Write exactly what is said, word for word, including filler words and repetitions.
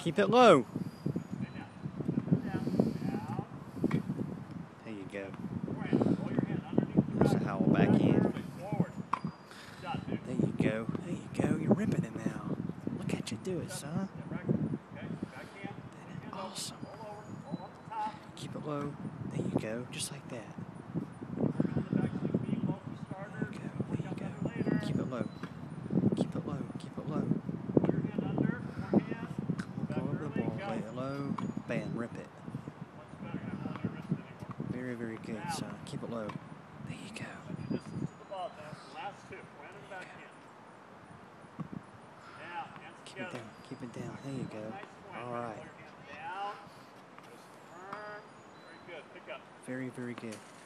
Keep it low. There you go. There's a Howell back in. There you go. There you go. You're ripping it now. Look at you do it, son. Awesome. Keep it low. There you go. Just like that. There you go. There you go. Keep it low. Keep it low. Keep it low. Go over the ball. Lay it low. Bam. Rip it. Very, very good, son. Keep it low. There you go. Keep it down. Keep it down. There you go. All right. Very, very good.